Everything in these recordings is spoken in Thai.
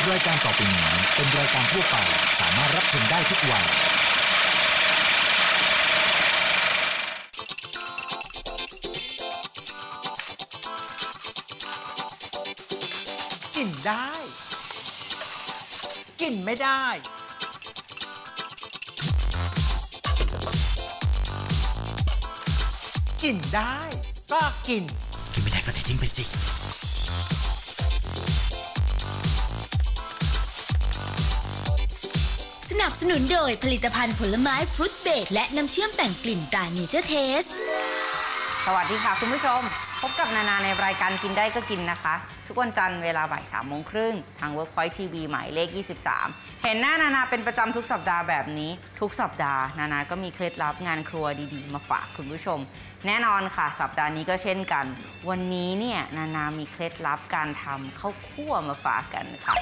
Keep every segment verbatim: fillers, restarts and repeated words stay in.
รายการต่อไปนี้เป็นรายการทั่วไปสามารถรับชมได้ทุกวัยกินได้กินไม่ได้กินได้ก็กินกินไม่ได้ก็ทิ้งไปสิสนับสนุนโดยผลิตภัณฑ์ผลไม้ฟรุตเบรดและน้ำเชื่อมแต่งกลิ่นตราเนเจอร์เทสสวัสดีค่ะคุณผู้ชมพบกับนานาในรายการกินได้ก็กินนะคะทุกวันจันทร์เวลาบ่ายสามโมงครึ่งทาง Workpoint ที วี หมายเลขยี่สิบสามเห็นหน้านานาเป็นประจำทุกสัปดาห์แบบนี้ทุกสัปดาห์นานาก็มีเคล็ดลับงานครัวดีๆมาฝากคุณผู้ชมแน่นอนค่ะสัปดาห์นี้ก็เช่นกันวันนี้เนี่ยนานามีเคล็ดลับการทำข้าวคั่วมาฝากกันค่ะ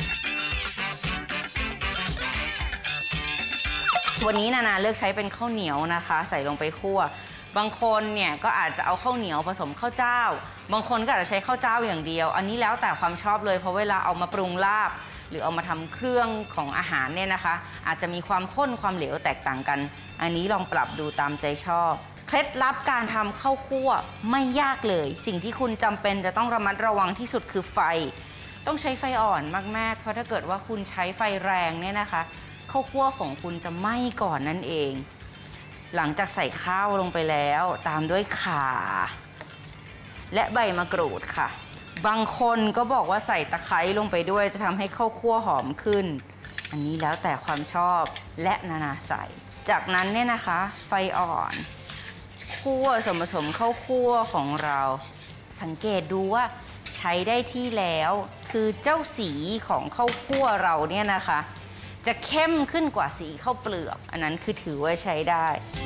วันนี้นานาเลือกใช้เป็นข้าวเหนียวนะคะใส่ลงไปคั่วบางคนเนี่ยก็อาจจะเอาข้าวเหนียวผสมข้าวเจ้าบางคนก็อาจจะใช้ข้าวเจ้าอย่างเดียวอันนี้แล้วแต่ความชอบเลยเพราะเวลาเอามาปรุงลาบหรือเอามาทำเครื่องของอาหารเนี่ยนะคะอาจจะมีความข้นความเหลวแตกต่างกันอันนี้ลองปรับดูตามใจชอบเคล็ดลับการทำข้าวคั่วไม่ยากเลยสิ่งที่คุณจำเป็นจะต้องระมัดระวังที่สุดคือไฟต้องใช้ไฟอ่อนมากๆเพราะถ้าเกิดว่าคุณใช้ไฟแรงเนี่ยนะคะข้าวคั่วของคุณจะไหม้ก่อนนั่นเองหลังจากใส่ข้าวลงไปแล้วตามด้วยข่าและใบมะกรูดค่ะบางคนก็บอกว่าใส่ตะไคร้ลงไปด้วยจะทำให้ข้าวคั่วหอมขึ้นอันนี้แล้วแต่ความชอบและนานาใส่จากนั้นเนี่ยนะคะไฟอ่อนคั่วส่วนผสมข้าวคั่วของเราสังเกตดูว่าใช้ได้ที่แล้วคือเจ้าสีของข้าวคั่วเราเนี่ยนะคะจะเข้มขึ้นกว่าสีข้าวเปลือกอันนั้นคือถือว่าใช้ได้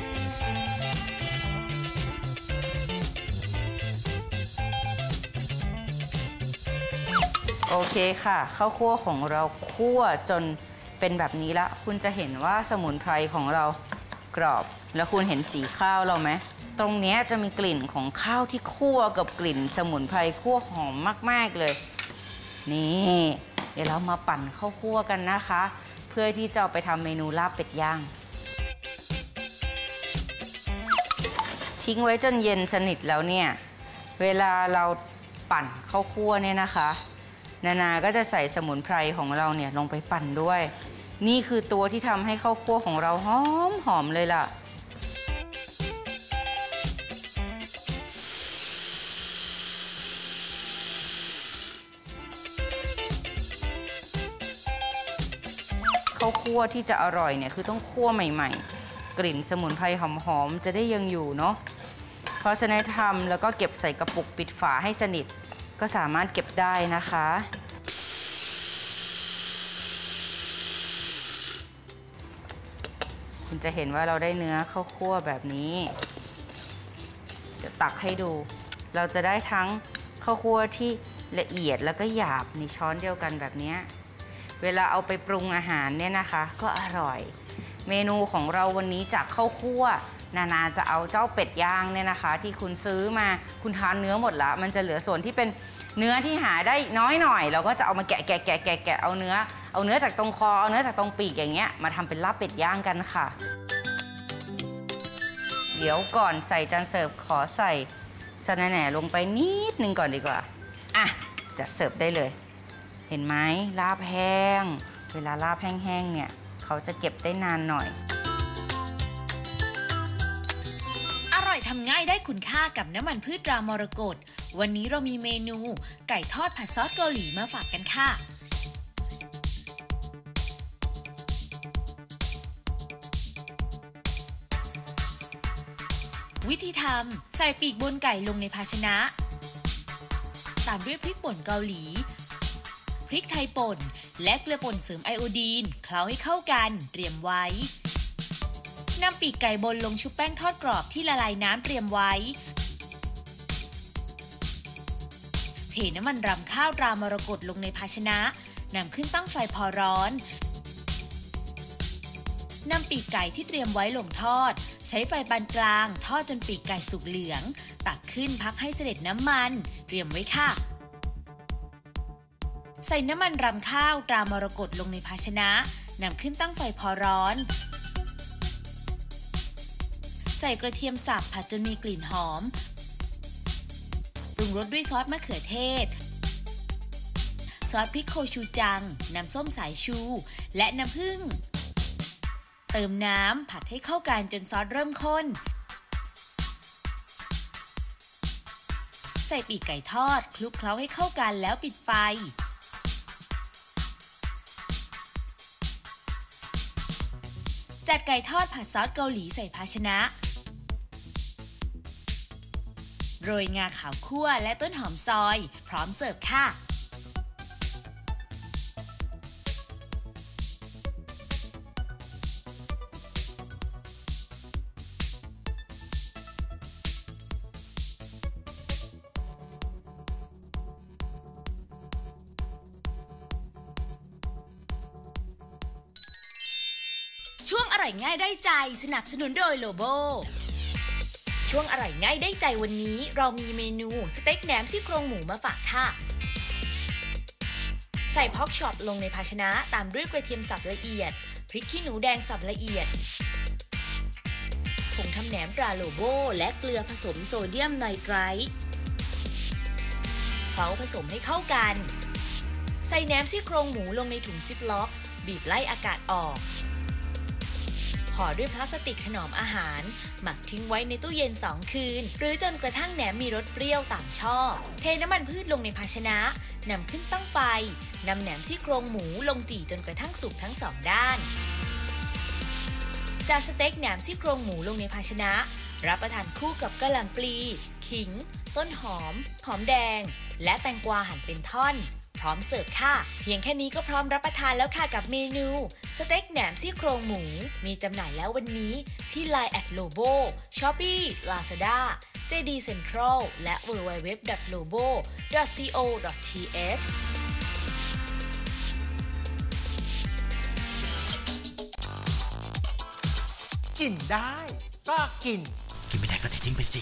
โอเคค่ะข้าวคั่วของเราคั่วจนเป็นแบบนี้ละคุณจะเห็นว่าสมุนไพรของเรากรอบแล้วคุณเห็นสีข้าวเราไหมตรงนี้จะมีกลิ่นของข้าวที่คั่วกับกลิ่นสมุนไพรคั่วหอมมากๆเลยนี่เดี๋ยวเรามาปั่นข้าวคั่วกันนะคะเพื่อที่จะเอาไปทำเมนูลาบเป็ดย่างทิ้งไว้จนเย็นสนิทแล้วเนี่ยเวลาเราปั่นข้าวคั่วเนี่ยนะคะนานาก็จะใส่สมุนไพรของเราเนี่ยลงไปปั่นด้วยนี่คือตัวที่ทำให้ข้าวคั่วของเราหอมหอมเลยล่ะข้าวคั่วที่จะอร่อยเนี่ยคือต้องคั่วใหม่ๆกลิ่นสมุนไพรหอมๆจะได้ยังอยู่เนาะเพราะฉะนั้นทำแล้วก็เก็บใส่กระปุกปิดฝาให้สนิทก็สามารถเก็บได้นะคะคุณจะเห็นว่าเราได้เนื้อข้าวคั่วแบบนี้เดี๋ยวตักให้ดูเราจะได้ทั้งข้าวคั่วที่ละเอียดแล้วก็หยาบในช้อนเดียวกันแบบนี้เวลาเอาไปปรุงอาหารเนี่ยนะคะก็อร่อยเมนูของเราวันนี้จากข้าวคั่วนานาจะเอาเจ้าเป็ดย่างเนี่ยนะคะที่คุณซื้อมาคุณทานเนื้อหมดละมันจะเหลือส่วนที่เป็นเนื้อที่หาได้น้อยหน่อยเราก็จะเอามาแกะแกะแกะแกะแกะเอาเนื้อเอาเนื้อจากตรงคอเอาเนื้อจากตรงปีกอย่างเงี้ยมาทำเป็นลาบเป็ดย่างกันค่ะเดี๋ยวก่อนใส่จานเสิร์ฟขอใส่สะระแหน่ลงไปนิดนึงก่อนดีกว่าอ่ะจัดเสิร์ฟได้เลยเห็นไหมลาบแห้งเวลาลาบแห้งๆเนี่ยเขาจะเก็บได้นานหน่อยอร่อยทำง่ายได้คุณค่ากับน้ำมันพืชตรามรกตวันนี้เรามีเมนูไก่ทอดผัดซอสเกาหลีมาฝากกันค่ะวิธีทำใส่ปีกบนไก่ลงในภาชนะตามด้วยพริกป่นเกาหลีพริกไทยป่นและเกลือป่นเสริมไอโอดีนเคล้าให้เข้ากันเตรียมไว้นำปีกไก่บนลงชุบแป้งทอดกรอบที่ละลายน้ำเตรียมไว้เทน้ำมันรำข้าวตรามรกตลงในภาชนะนำขึ้นตั้งไฟพอร้อนนำปีกไก่ที่เตรียมไว้ลงทอดใช้ไฟปานกลางทอดจนปีกไก่สุกเหลืองตักขึ้นพักให้เสด็จน้ำมันเตรียมไว้ค่ะใส่น้ำมันรำข้าวตรามรกตลงในภาชนะนำขึ้นตั้งไฟพอร้อนใส่กระเทียมสับผัดจนมีกลิ่นหอมปรุงรสด้วยซอสมะเขือเทศซอสพริกโคชูจังน้ำส้มสายชูและน้ำผึ้งเติมน้ำผัดให้เข้ากันจนซอสเริ่มข้นใส่ปีกไก่ทอดคลุกเคล้าให้เข้ากันแล้วปิดไฟจัดไก่ทอดผัดซอสเกาหลีใส่ภาชนะโรยงาขาวคั่วและต้นหอมซอยพร้อมเสิร์ฟค่ะช่วงอร่อยง่ายได้ใจสนับสนุนโดยโลโบช่วงอร่อยง่ายได้ใจวันนี้เรามีเมนูสเต็กแหนมซี่โครงหมูมาฝากค่ะใส่พอกช็อปลงในภาชนะตามด้วยกระเทียมสับละเอียดพริกขี้หนูแดงสับละเอียดผงทำแหนมตราโลโบและเกลือผสมโซเดียมไนไตรท์เคล้าผสมให้เข้ากันใส่แหนมซี่โครงหมูลงในถุงซิปล็อกบีบไล่อากาศออกห่อด้วยพลาสติกถนอมอาหารหมักทิ้งไว้ในตู้เย็นสองคืนหรือจนกระทั่งแหนมมีรสเปรี้ยวตามชอบเทน้ำมันพืชลงในภาชนะนำขึ้นตั้งไฟนำแหนมซี่โครงหมูลงจี่จนกระทั่งสุกทั้งสองด้านจัดสเต็กแหนมซี่โครงหมูลงในภาชนะรับประทานคู่กับกะหล่ำปลีขิงต้นหอมหอมแดงและแตงกวาหั่นเป็นท่อนพร้อมเสิร์ฟค่ะเพียงแค่นี้ก็พร้อมรับประทานแล้วค่ะกับเมนูสเต็กแหนมซี่โครงหมูมีจำหน่ายแล้ววันนี้ที่ ไลน์ แอท โลโบ Shopee Lazada เจ ดี Central และ ดับเบิลยู ดับเบิลยู ดับเบิลยู ดอท โลโบ ดอท ซี โอ ดอท ที เอชกินได้ก็กินกินไม่ได้ก็เททิ้งไปสิ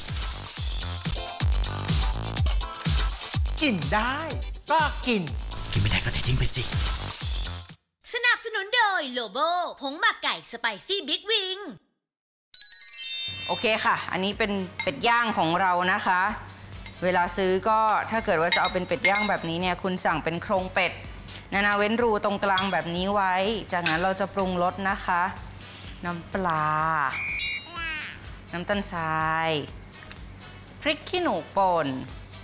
กินได้ก็กินกินไม่ได้ก็เททิ้งไปสิสนับสนุนโดยโลโบผงหมักไก่สไปซี่บิ๊กวิงโอเคค่ะอันนี้เป็นเป็ดย่างของเรานะคะเวลาซื้อก็ถ้าเกิดว่าจะเอาเป็นเป็ดย่างแบบนี้เนี่ยคุณสั่งเป็นโครงเป็ดนานาเว้นรูตรงกลางแบบนี้ไว้จากนั้นเราจะปรุงรสนะคะน้ำปลาน้ำตาลทรายพริกขี้หนูป่น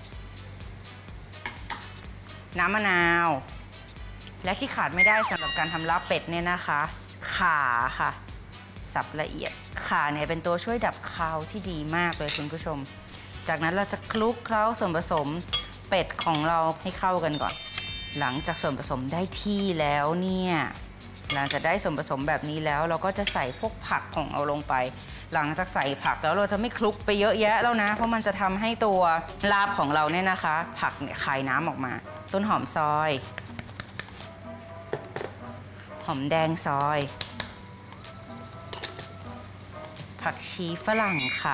น้ำมะนาวและที่ขาดไม่ได้สำหรับการทำลาบเป็ดเนี่ยนะคะข่าค่ะสับละเอียดข่าเนี่ยเป็นตัวช่วยดับคาวที่ดีมากเลยคุณผู้ชมจากนั้นเราจะคลุกเคล้าส่วนผสมเป็ดของเราให้เข้ากันก่อนหลังจากส่วนผสมได้ที่แล้วเนี่ยหลังจากได้ส่วนผสมแบบนี้แล้วเราก็จะใส่พวกผักของเราลงไปหลังจากใส่ผักแล้วเราจะไม่คลุกไปเยอะแยะแล้วนะเพราะมันจะทำให้ตัวลาบของเราเนี่ยนะคะผักเนี่ยคายน้ำออกมาต้นหอมซอยหอมแดงซอยผักชีฝรั่งค่ะ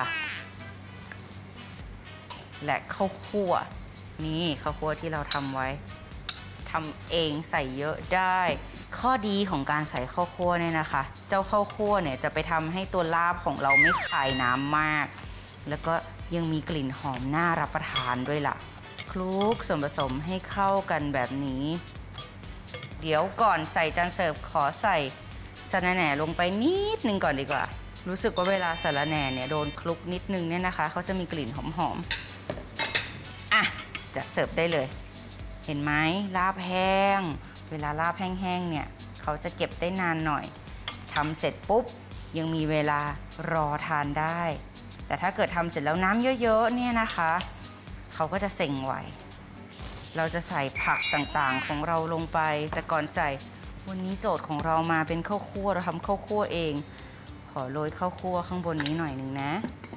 และข้าวคั่วนี่ข้าวคั่วที่เราทำไว้ทำเองใส่เยอะได้ข้อดีของการใส่ข้าวคั่วเนี่ยนะคะเจ้าข้าวคั่วเนี่ยจะไปทำให้ตัวลาบของเราไม่คายน้ำมากแล้วก็ยังมีกลิ่นหอมน่ารับประทานด้วยล่ะคลุกส่วนผสมให้เข้ากันแบบนี้เดี๋ยวก่อนใส่จานเสิร์ฟขอใส่สะระแหน่ลงไปนิดนึงก่อนดีกว่ารู้สึกว่าเวลาสะระแหน่เนี่ยโดนคลุกนิดนึงเนี่ยนะคะเขาจะมีกลิ่นหอมๆอ่ะจะเสิร์ฟได้เลยเห็นไหมลาบแห้งเวลาลาบแห้งๆเนี่ยเขาจะเก็บได้นานหน่อยทำเสร็จปุ๊บยังมีเวลารอทานได้แต่ถ้าเกิดทำเสร็จแล้วน้ำเยอะๆเนี่ยนะคะเขาก็จะเซ็งไวเราจะใส่ผักต่างๆของเราลงไปแต่ก่อนใส่วันนี้โจทย์ของเรามาเป็นข้าวคั่วเราทำข้าวคั่วเองขอโรยข้าวคั่วข้างบนนี้หน่อยหนึ่งนะ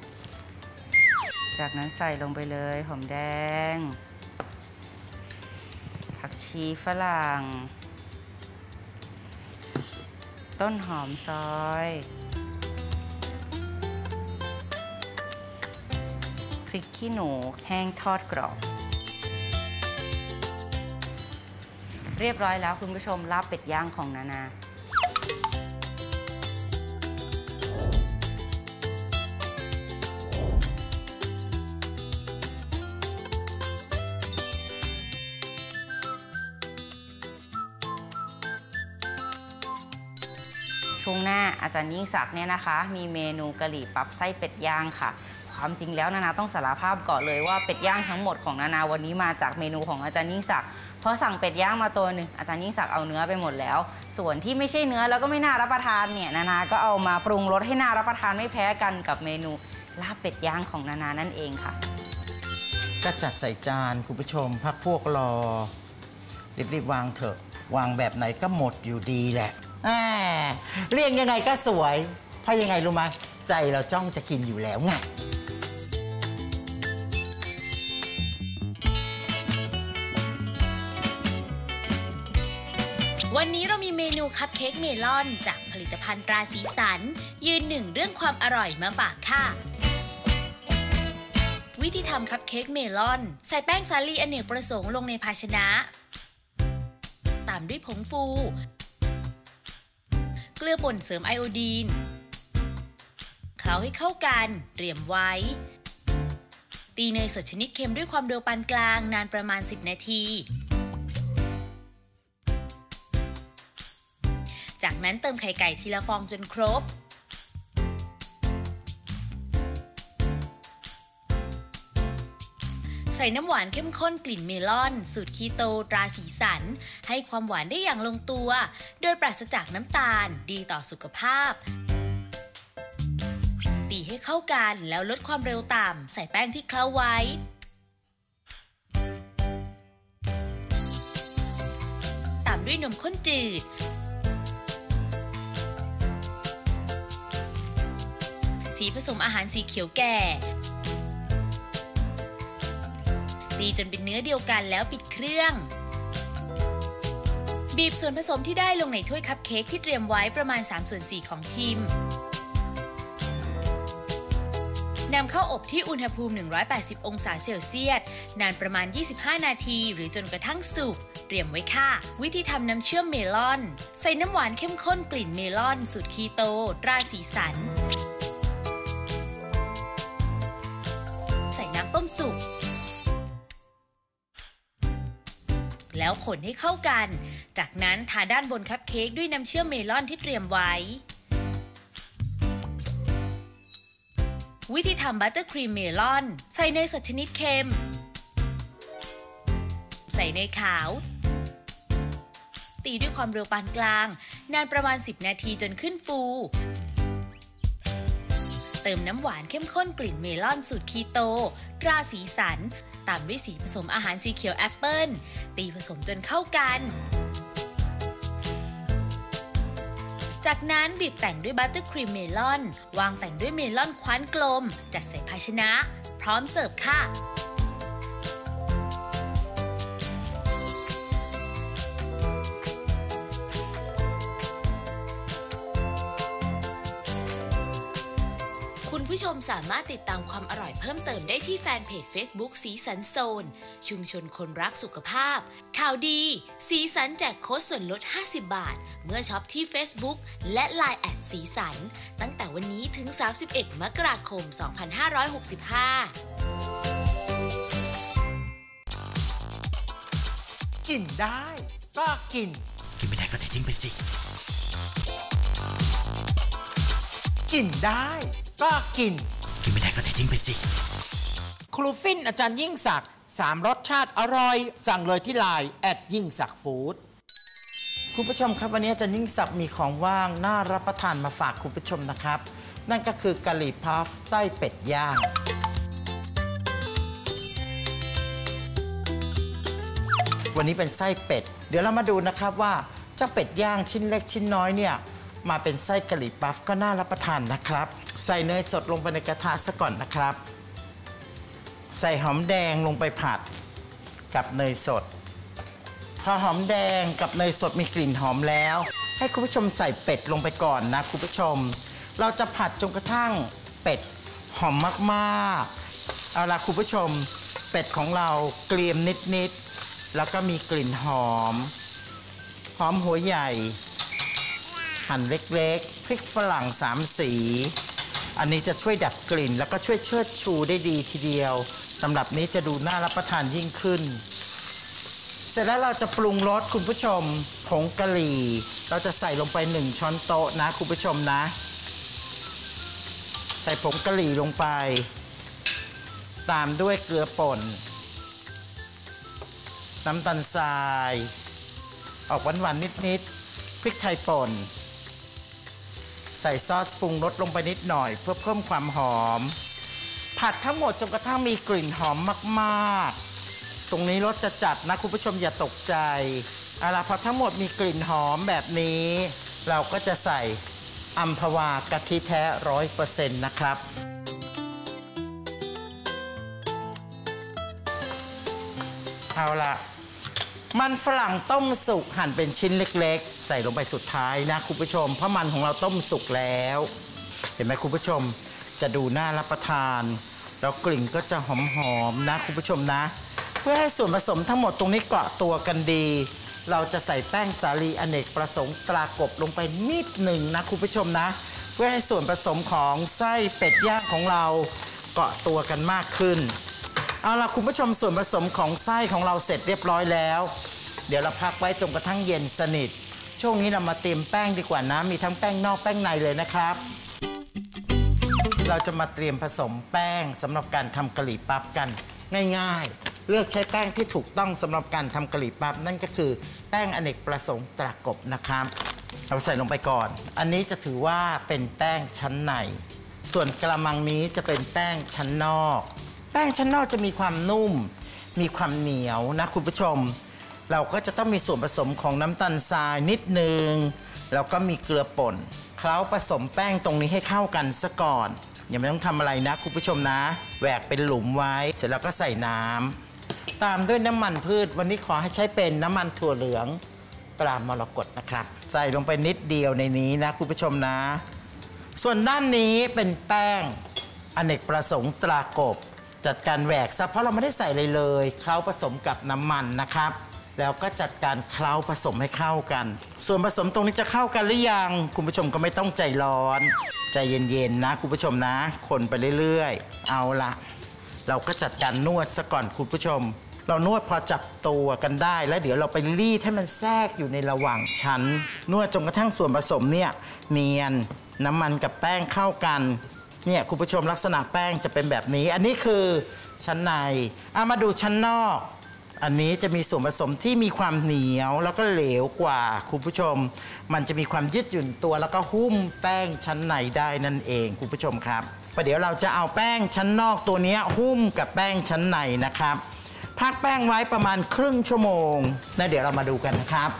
จากนั้นใส่ลงไปเลยหอมแดงผักชีฝรั่งต้นหอมซอยพริกขี้หนูแห้งทอดกรอบเรียบร้อยแล้วคุณผู้ชมลาบเป็ดย่างของนานาช่วงหน้าอาจารย์ยิ่งศักดิ์เนี่ยนะคะมีเมนูกะหรี่ปั๊บไส้เป็ดย่างค่ะความจริงแล้วนานาต้องสารภาพก่อนเลยว่าเป็ดย่างทั้งหมดของนานาวันนี้มาจากเมนูของอาจารย์ยิ่งศักดิ์เพราะสั่งเป็ดย่างมาตัวหนึ่งอาจารย์ยิ่งศักดิ์เอาเนื้อไปหมดแล้วส่วนที่ไม่ใช่เนื้อแล้วก็ไม่น่ารับประทานเนี่ยนานาก็เอามาปรุงรสให้น่ารับประทานไม่แพ้กันกับเมนูลาบเป็ดย่างของนานานั่นเองค่ะก็จัดใส่จานคุณผู้ชมพักพวกรอรีบๆวางเถอะวางแบบไหนก็หมดอยู่ดีแหละเรียงยังไงก็สวยเพราะยังไงรู้ไหมใจเราจ้องจะกินอยู่แล้วไงวันนี้เรามีเมนูคัพเค้กเมลอนจากผลิตภัณฑ์ตราสีสันยืนหนึ่งเรื่องความอร่อยมาฝากค่ะวิธีทำคัพเค้กเมลอนใส่แป้งสาลีอเนกประสงค์ลงในภาชนะตามด้วยผงฟูเกลือป่นเสริมไอโอดีนเคล้าให้เข้ากันเตรียมไว้ตีเนยสดชนิดเค็มด้วยความเร็วปานกลางนานประมาณสิบนาทีจากนั้นเติมไข่ไก่ทีละฟองจนครบใส่น้ำหวานเข้มข้นกลิ่นเมลอนสูตรคีโตตราสีสันให้ความหวานได้อย่างลงตัวโดยปราศจากน้ำตาลดีต่อสุขภาพตีให้เข้ากันแล้วลดความเร็วต่ำใส่แป้งที่เคล้าไว้ตามด้วยนมข้นจืดสีผสมอาหารสีเขียวแก่ตีจนเป็นเนื้อเดียวกันแล้วปิดเครื่องบีบส่วนผสมที่ได้ลงในถ้วยคัพเค้กที่เตรียมไว้ประมาณสามส่วนสี่ของพิมพ์นำเข้าอบที่อุณหภูมิหนึ่งร้อยแปดสิบองศาเซลเซียสนานประมาณยี่สิบห้านาทีหรือจนกระทั่งสุกเตรียมไว้ค่ะวิธีทำน้ำเชื่อมเมลอนใส่น้ำหวานเข้มข้นกลิ่นเมลอนสูตรคีโตตราสีสันใส่น้ำต้มสุกแล้วคนให้เข้ากันจากนั้นทาด้านบนคัพเค้กด้วยน้ำเชื่อมเมลอนที่เตรียมไว้วิธีทำบัตเตอร์ครีมเมลอนใส่เนยสดชนิดเค็มใส่เนยขาวตีด้วยความเร็วปานกลางนานประมาณสิบนาทีจนขึ้นฟูเติมน้ำหวานเข้มข้นกลิ่นเมลอนสูตรคีโตตราสีสันตามด้วยสีผสมอาหารสีเขียวแอปเปิ้ลตีผสมจนเข้ากันจากนั้นบีบแต่งด้วยบัตเตอร์ครีมเมลอนวางแต่งด้วยเมลอนคว้านกลมจัดใส่ภาชนะพร้อมเสิร์ฟค่ะคุณผู้ชมสามารถติดตามความอร่อยเพิ่มเติมได้ที่แฟนเพจ Facebook สีสันโซนชุมชนคนรักสุขภาพข่าวดีสีสันแจกโค้ดส่วนลดห้าสิบบาทเมื่อช็อปที่ Facebook และ ไลน์ แอทสีสันตั้งแต่วันนี้ถึงสามสิบเอ็ดมกราคมสองพันห้าร้อยหกสิบห้ากินได้ก็กินกินไม่ได้ก็ทิ้งไปสิกินได้ก็กินกินไม่ได้ก็ทิ้งไปสิครูฟินอาจารย์ยิ่งศักดิ์สามรสชาติอร่อยสั่งเลยที่ไลน์แอดยิ่งศักดิ์ฟู้ดคุณผู้ชมครับวันนี้อาจารย์ยิ่งศักดิ์มีของว่างน่ารับประทานมาฝากคุณผู้ชมนะครับนั่นก็คือกะหรี่พัฟไส้เป็ดย่างวันนี้เป็นไส้เป็ดเดี๋ยวเรามาดูนะครับว่าเจ้าเป็ดย่างชิ้นเล็กชิ้นน้อยเนี่ยมาเป็นไส้กะหรี่ปั๊ฟก็น่ารับประทานนะครับใส่เนยสดลงไปในกระทะซะก่อนนะครับใส่หอมแดงลงไปผัดกับเนยสดพอหอมแดงกับเนยสดมีกลิ่นหอมแล้วให้คุณผู้ชมใส่เป็ดลงไปก่อนนะคุณผู้ชมเราจะผัดจนกระทั่งเป็ดหอมมากๆเอาล่ะคุณผู้ชมเป็ดของเราเกรียมนิดๆแล้วก็มีกลิ่นหอมหอมหัวใหญ่หั่นเล็กๆพริกฝรั่งสามสีอันนี้จะช่วยดับกลิ่นแล้วก็ช่วยเชิดชูได้ดีทีเดียวสำหรับนี้จะดูน่ารับประทานยิ่งขึ้นเสร็จแล้วเราจะปรุงรสคุณผู้ชมผงกะหรี่เราจะใส่ลงไปหนึ่งช้อนโต๊ะนะคุณผู้ชมนะใส่ผงกะหรี่ลงไปตามด้วยเกลือป่นน้ำตาลทรายออกหวานๆนิดๆพริกไทยป่นใส่ซอสปรุงรสลงไปนิดหน่อยเพื่อเพิ่มความหอมผัดทั้งหมดจนกระทั่งมีกลิ่นหอมมากๆตรงนี้รสจะจัดนะคุณผู้ชมอย่าตกใจเอาล่ะพอทั้งหมดมีกลิ่นหอมแบบนี้เราก็จะใส่อัมพวากะทิแท้ร้อยเปอร์เซ็นต์นะครับเอาล่ะมันฝรั่งต้มสุกหั่นเป็นชิ้นเล็กๆใส่ลงไปสุดท้ายนะคุณผู้ชมเพราะมันของเราต้มสุกแล้วเห็นไหมคุณผู้ชมจะดูน่ารับประทานแล้วกลิ่นก็จะหอมๆนะคุณผู้ชมนะเพื่อให้ส่วนผสมทั้งหมดตรงนี้เกาะตัวกันดีเราจะใส่แป้งสาลีอเนกประสงค์ตรากบลงไปนิดหนึ่งนะคุณผู้ชมนะเพื่อให้ส่วนผสมของไส้เป็ดย่างของเราเกาะตัวกันมากขึ้นเอาล่ะคุณผู้ชมส่วนผสมของไส้ของเราเสร็จเรียบร้อยแล้วเดี๋ยวเราพักไว้จนกระทั่งเย็นสนิทช่วงนี้เรามาเตรียมแป้งดีกว่านะมีทั้งแป้งนอกแป้งในเลยนะครับเราจะมาเตรียมผสมแป้งสำหรับการทำกะหรี่ปั๊บกันง่ายๆเลือกใช้แป้งที่ถูกต้องสำหรับการทำกะหรี่ปั๊บนั่นก็คือแป้งอเนกประสงค์ตรากบนะครับเราใส่ลงไปก่อนอันนี้จะถือว่าเป็นแป้งชั้นในส่วนกระมังนี้จะเป็นแป้งชั้นนอกแป้งชั้นนอกจะมีความนุ่มมีความเหนียวนะคุณผู้ชมเราก็จะต้องมีส่วนผสมของน้ำตาลทรายนิดนึงแล้วก็มีเกลือป่นเคล้าผสมแป้งตรงนี้ให้เข้ากันซะก่อนยังไม่ต้องทำอะไรนะคุณผู้ชมนะแหวกเป็นหลุมไว้เสร็จแล้วก็ใส่น้ำตามด้วยน้ำมันพืชวันนี้ขอให้ใช้เป็นน้ำมันถั่วเหลืองตรามรกตนะครับใส่ลงไปนิดเดียวในนี้นะคุณผู้ชมนะส่วนด้านนี้เป็นแป้งอเนกประสงค์ตรากบจัดการแหวกซะเพราะเราไม่ได้ใส่เลยเลยเคล้าผสมกับน้ำมันนะครับแล้วก็จัดการเคล้าผสมให้เข้ากันส่วนผสมตรงนี้จะเข้ากันหรือยังคุณผู้ชมก็ไม่ต้องใจร้อนใจเย็นๆนะคุณผู้ชมนะคนไปเรื่อยๆเอาละเราก็จัดการนวดซะก่อนคุณผู้ชมเรานวดพอจับตัวกันได้แล้วเดี๋ยวเราไปรีดให้มันแทรกอยู่ในระหว่างชั้นนวดจนกระทั่งส่วนผสมเนี่ยเนียนน้ำมันกับแป้งเข้ากันเนี่ยคุณผู้ชมลักษณะแป้งจะเป็นแบบนี้อันนี้คือชั้นในเอามาดูชั้นนอกอันนี้จะมีส่วนผสมที่มีความเหนียวแล้วก็เหลวกว่าคุณผู้ชมมันจะมีความยืดหยุ่นตัวแล้วก็หุ้มแป้งชั้นในได้นั่นเองคุณผู้ชมครับประเดี๋ยวเราจะเอาแป้งชั้นนอกตัวนี้หุ้มกับแป้งชั้นในนะครับพักแป้งไว้ประมาณครึ่งชั่วโมงแล้วเดี๋ยวเรามาดูกันนะครับ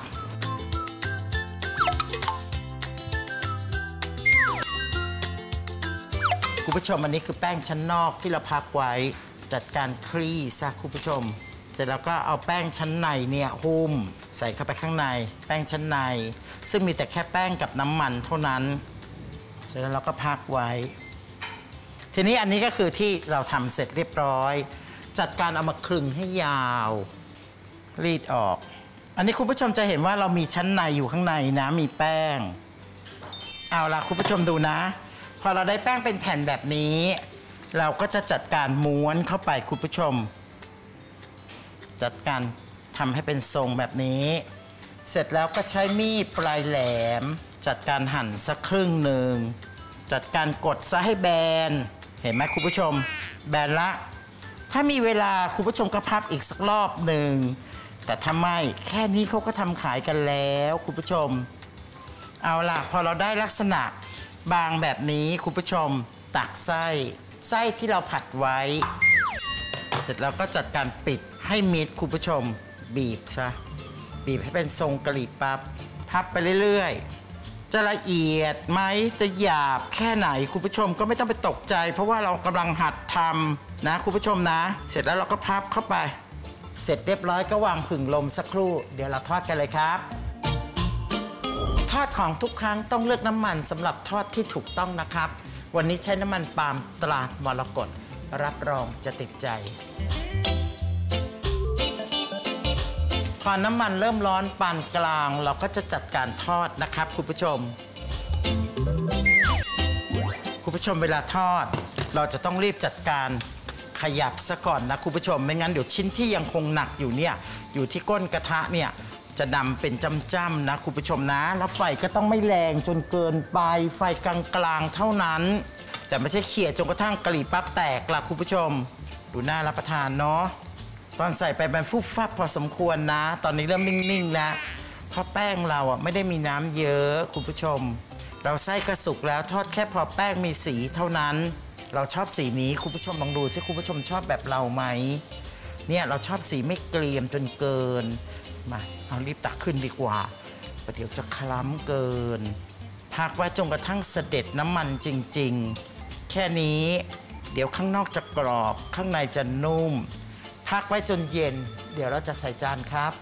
คุณผู้ชมอันนี้คือแป้งชั้นนอกที่เราพักไว้จัดการคลี่ซะคุณผู้ชมเสร็จแล้วก็เอาแป้งชั้นในเนี่ยหุ้มใส่เข้าไปข้างในแป้งชั้นในซึ่งมีแต่แค่แป้งกับน้ำมันเท่านั้นเสร็จแล้วเราก็พักไว้ทีนี้อันนี้ก็คือที่เราทำเสร็จเรียบร้อยจัดการเอามาคลึงให้ยาวรีดออกอันนี้คุณผู้ชมจะเห็นว่าเรามีชั้นในอยู่ข้างในนะมีแป้งเอาล่ะคุณผู้ชมดูนะพอเราได้แป้งเป็นแผ่นแบบนี้เราก็จะจัดการม้วนเข้าไปคุณผู้ชมจัดการทำให้เป็นทรงแบบนี้เสร็จแล้วก็ใช้มีดปลายแหลมจัดการหั่นสักครึ่งหนึ่งจัดการกดซะให้แบนเห็นไหมคุณผู้ชมแบนละถ้ามีเวลาคุณผู้ชมก็พับอีกสักรอบหนึ่งแต่ถ้าไม่แค่นี้เขาก็ทำขายกันแล้วคุณผู้ชมเอาล่ะพอเราได้ลักษณะบางแบบนี้คุณผู้ชมตักไส้ไส้ที่เราผัดไว้เสร็จแล้วก็จัดการปิดให้มิดคุณผู้ชมบีบซะบีบให้เป็นทรงกะหรี่ปั๊บพับไปเรื่อยๆจะละเอียดไหมจะหยาบแค่ไหนคุณผู้ชมก็ไม่ต้องไปตกใจเพราะว่าเรากำลังหัดทำนะคุณผู้ชมนะเสร็จแล้วเราก็พับเข้าไปเสร็จเรียบร้อยก็วางผึ่งลมสักครู่เดี๋ยวเราทอดกันเลยครับทอดของทุกครั้งต้องเลือกน้ำมันสำหรับทอดที่ถูกต้องนะครับวันนี้ใช้น้ำมันปาล์มตรามรกตรับรองจะติดใจพอน้ำมันเริ่มร้อนปานกลางเราก็จะจัดการทอดนะครับคุณผู้ชมคุณผู้ชมเวลาทอดเราจะต้องรีบจัดการขยับซะก่อนนะคุณผู้ชมไม่งั้นเดี๋ยวชิ้นที่ยังคงหนักอยู่เนี่ยอยู่ที่ก้นกระทะเนี่ยจะดำเป็นจ้ำๆนะคุณผู้ชมนะแล้วไฟก็ต้องไม่แรงจนเกินไปไฟกลางๆเท่านั้นแต่ไม่ใช่เขี่ยจนกระทั่งกะหรี่ปั๊บแตกละคุณผู้ชมดูน่ารับประทานเนาะตอนใส่ไปมันฟุบฟับพอสมควรนะตอนนี้เริ่มนิ่งๆแล้วเพราะแป้งเราอ่ะไม่ได้มีน้ำเยอะคุณผู้ชมเราไส้กระสุกแล้วทอดแค่พอแป้งมีสีเท่านั้นเราชอบสีนี้คุณผู้ชมลองดูสิคุณผู้ชมชอบแบบเราไหมเนี่ยเราชอบสีไม่เกรียมจนเกินมาเอารีบตักขึ้นดีกว่าประเดี๋ยวจะคล้ำเกินพักไว้จนกระทั่งเสด็จน้ำมันจริงๆแค่นี้เดี๋ยวข้างนอกจะกรอบข้างในจะนุ่มพักไว้จนเย็นเดี๋ยวเราจะใส่จานครับ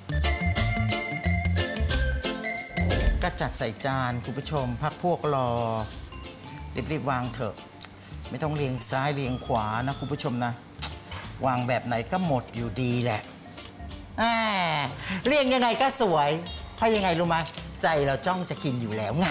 ก็จัดใส่จานคุณผู้ชมพักพวกรอรีบๆวางเถอะไม่ต้องเรียงซ้ายเรียงขวานะคุณผู้ชมนะวางแบบไหนก็หมดอยู่ดีแหละเรียงยังไงก็สวยเพราะยังไงรู้ไหมใจเราจ้องจะกินอยู่แล้วไง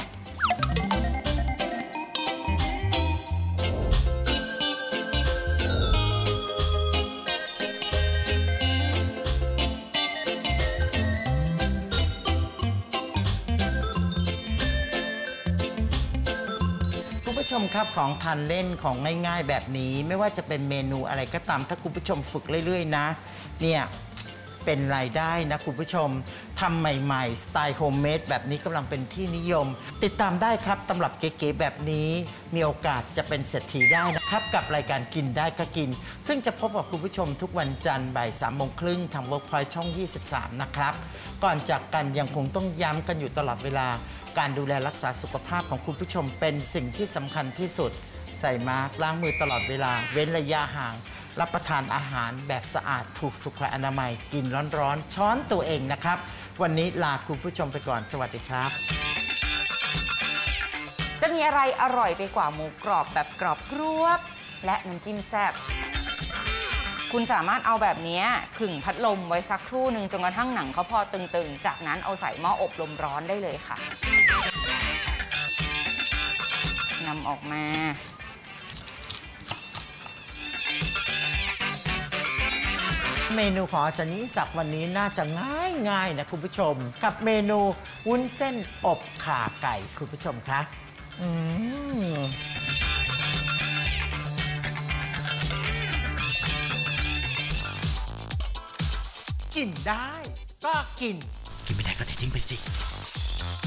คุณผู้ชมครับของทานเล่นของง่ายๆแบบนี้ไม่ว่าจะเป็นเมนูอะไรก็ตามถ้าคุณผู้ชมฝึกเรื่อยๆนะเนี่ยเป็นรายได้นะคุณผู้ชมทำใหม่ๆสไตล์โฮมเมดแบบนี้กำลังเป็นที่นิยมติดตามได้ครับตำรับเก๋ๆแบบนี้มีโอกาสจะเป็นเศรษฐีได้นะครับกับรายการกินได้ก็กินซึ่งจะพบกับคุณผู้ชมทุกวันจันทร์บ่ายสามโมงครึ่งทาง Workpoint ช่องยี่สิบสามนะครับก่อนจากกันยังคงต้องย้ำกันอยู่ตลอดเวลาการดูแลรักษาสุขภาพของคุณผู้ชมเป็นสิ่งที่สำคัญที่สุดใส่มาสก์ล้างมือตลอดเวลาเว้นระยะห่างรับประทานอาหารแบบสะอาดถูกสุขอนามัยกินร้อนๆช้อนตัวเองนะครับวันนี้ลาคุณผู้ชมไปก่อนสวัสดีครับจะมีอะไรอร่อยไปกว่าหมูกรอบแบบกรอบกรวบและน้ำจิ้มแซ่บคุณสามารถเอาแบบนี้ขึงพัดลมไว้สักครู่หนึ่งจนกระทั่งหนังเขาพอตึงๆจากนั้นเอาใส่หม้ออบลมร้อนได้เลยค่ะนำออกมาเมนูของอาจารย์ยิ่งศักดิ์วันนี้น่าจะง่ายๆนะคุณผู้ชมกับเมนูวุ้นเส้นอบข่าไก่คุณผู้ชมคะอืมกินได้ก็กินกินไม่ได้ก็ทิ้งไปสิ